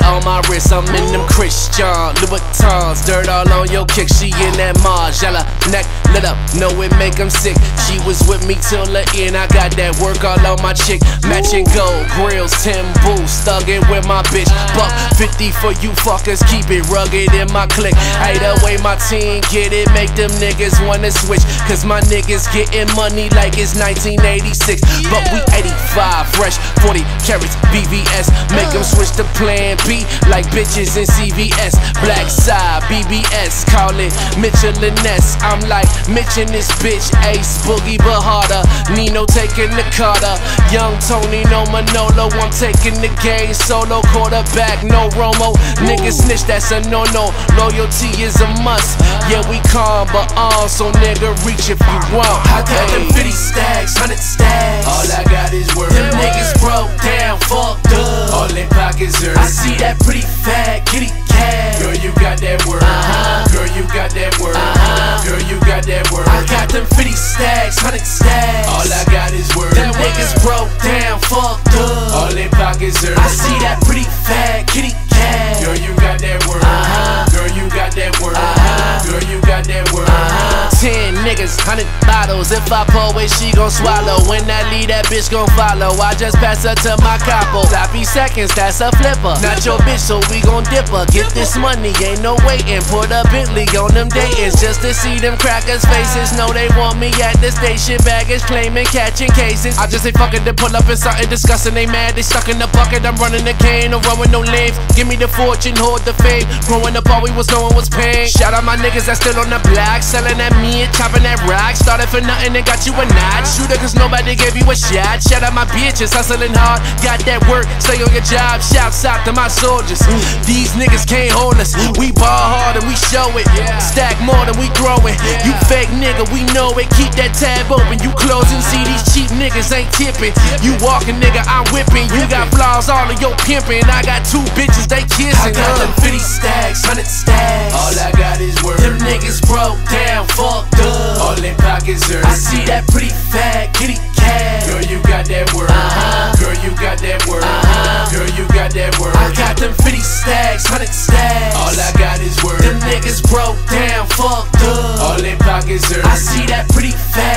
on my wrist, I'm in them Christian Louboutins. Dirt all on your kick, she in that Margiela. Neck lit up, know it make them sick. She was with me till the end, I got that work all on my chick. Matching gold, grills, 10 boots, thuggin' with my bitch. Buck 50 for you fuckers, keep it rugged in my clique. Hey, the way my team get it, make them niggas wanna switch. Cause my niggas getting money like it's 1986. But we 85, fresh, 40 carats, BVS. Make them switch to plan B like bitches in CVS. Black side, BBS, call it Mitchell and Ness. I'm like Mitch in this bitch, Ace, Boogie, but harder. Nino taking the Carter, Young Tony, no Manolo. I'm taking the game solo, quarterback, no Romo. Niggas snitch, that's a no-no. Loyalty is a must. Yeah, we calm, but on, so nigga reach if you want. I got them 50 stacks, 100 stacks. All I got is word. Them niggas broke down, fucked up. All in pockets are. I see that pretty fat kitty cat. Girl, you got that word. Girl, you got that word. Girl, you got that word. I got them 50 stacks, 100 stacks. All I got is word. Them niggas broke down, fucked up. All in pockets are. I see that pretty fat kitty cat. Girl, you got that word. Girl, you got that word. Girl, you got that word. 10 niggas, 100 bottles. If I pour it, she gon' swallow. When I leave, that bitch gon' follow. I just pass her to my capo. Sloppy seconds, that's a flipper. Not your bitch, so we gon' dip her. Get this money, ain't no waiting. Put a Bentley on them datings just to see them crackers' faces. Know they want me at the station. Baggage claiming, catching cases. I just say fuck it, then pull up in something disgusting. They mad, they stuck in the bucket. I'm running the game, no run with no lanes. Give me the fortune, hold the fame. Growing up, all we was knowing was pain. Shout out my niggas that's still on the block, selling that meat, chopping that rock. Started for nothing and got you a notch. Shooter cause nobody gave you a shot. Shout out my bitches, hustling hard. Got that work, stay on your job. Shouts out to my soldiers. These niggas can't hold us. We ball hard and we show it. Stack more than we throwing. You fake nigga, we know it. Keep that tab open. You closing, see these cheap niggas ain't tipping. You walking nigga, I'm whipping. You got flaws, all of your pimping. I got 2 bitches, they kissing. I got them 50 stacks, 100 stacks. All I got is word. Them niggas broke down, fucked up. All in pockets are. I see that pretty fat kitty cat. Girl, you got that word. Girl, you got that word. Girl, you got that word. I got them 50 stacks, 100 stacks. All I got is word. Them niggas broke down, fucked up. All in pockets are. I see that pretty fat